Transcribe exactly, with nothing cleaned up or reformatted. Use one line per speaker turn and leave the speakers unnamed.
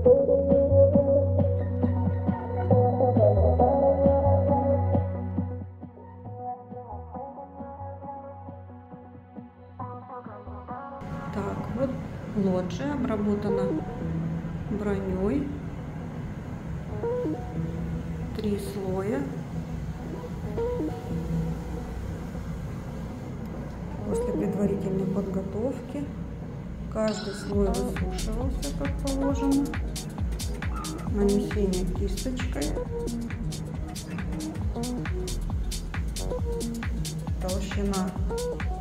Так, вот лоджия обработана броней. Три слоя. После предварительной подготовки каждый слой высушивался как положено. Нанесение кисточкой. Толщина